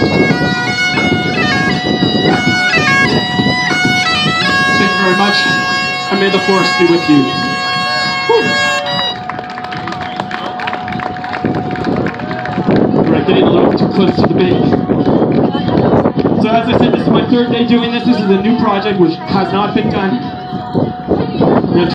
Thank you very much, and may the force be with you. Alright, getting a little too close to the bass. So as I said, this is my third day doing this. This is a new project which has not been done